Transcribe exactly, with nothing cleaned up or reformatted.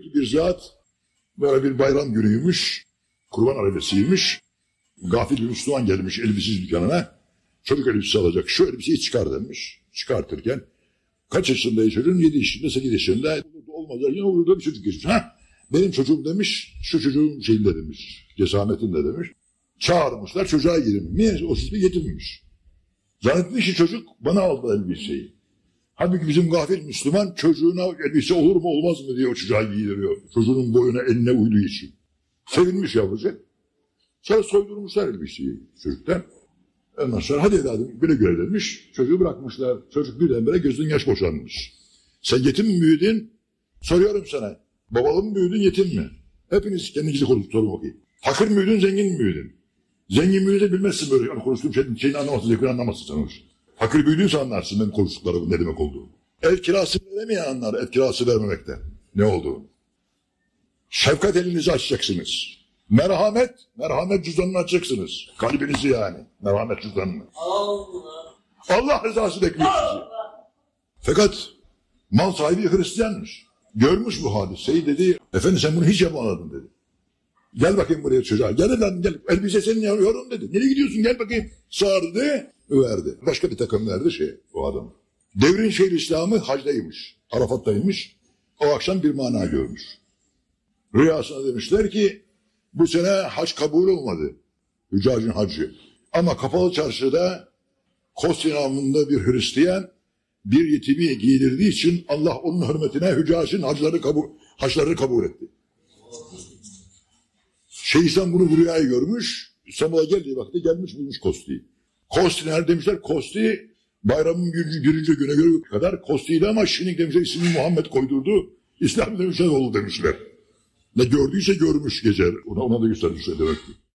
büyük bir zat, böyle bir bayram günüymüş, kurban arifesiymiş. Gafil bir Müslüman gelmiş elbisiz dükkanına. Çocuk elbisesi alacak. Şu elbiseyi çıkar demiş. Çıkartırken kaç yaşında çocuğun? yedi yaşında, sekiz yaşında. Olmaz. Yine orada bir çocuk geçmiş. Ha? Benim çocuğum demiş. Şu çocuğun şeyinde demiş. Cesametinde demiş. Çağırmışlar. Çocuğa girin. Meğerse o sisli yetimmiş. Zannetmiş ki çocuk bana aldı elbiseyi. Halbuki bizim gafil Müslüman çocuğuna elbise olur mu olmaz mı diye o çocuğa giydiriyor. Çocuğun boyuna eline uyduğu için. Sevinmiş yavrucak. Sonra soydurmuşlar elbiseyi çocuktan. Ondan sonra hadi evladım güle güle demiş. Çocuğu bırakmışlar. Çocuk birdenbire gözünün yaş boşanmış. Sen yetim mi büyüdün? Soruyorum sana. Babalı mı büyüdün, yetim mi? Hepiniz kendinizi sorun bakayım. Fakir mi büyüdün, zengin mi büyüdün? Zengin büyüdüğünde bilmezsin böyle. Yani konuştuğum şeyin, şeyini anlamazsın, zevkini anlamazsın sen hoş. Fakir büyüdüyse anlarsın benim konuştuklarımın ne demek olduğunu. Ev kirası veremeyen anlar, ev kirası vermemekte. Ne olduğunu. Şefkat elinizi açacaksınız. Merhamet, merhamet cüzdanını açacaksınız. Kalbinizi yani, merhamet cüzdanını. Allah. Allah rızası bekliyor sizi. Fakat mal sahibi Hristiyanmış. Görmüş bu hadiseyi dedi. Efendim sen bunu hiç yapamadın dedi. Gel bakayım buraya çocuğa. Gel lan gel. Elbise senin yorum dedi. Nereye gidiyorsun gel bakayım. Sardı, verdi. Başka bir takım verdi şey o adam. Devrin şehir İslam'ı hacdaymış. Arafat'taymış. O akşam bir mana görmüş. Rüyasına demişler ki bu sene hac kabul olmadı. Hüccacın hacı. Ama kapalı çarşıda Kostin namında bir Hristiyan bir yetimi giydirdiği için Allah onun hürmetine hüccacın hacları kabul, haçlarını kabul etti. Şeyh İslam bunu bu rüyayı görmüş. İstanbul'a geldiği vakti gelmiş bulmuş Kosti'yi. Kosti nerede demişler? Kosti bayramın birinci, birinci güne göre kadar Kosti'ydi ama şimdi demişler ismini Muhammed koydurdu. İslam demişler oldu demişler. Ne gördüyse görmüş gece. Ona, ona da göstermişler demek ki.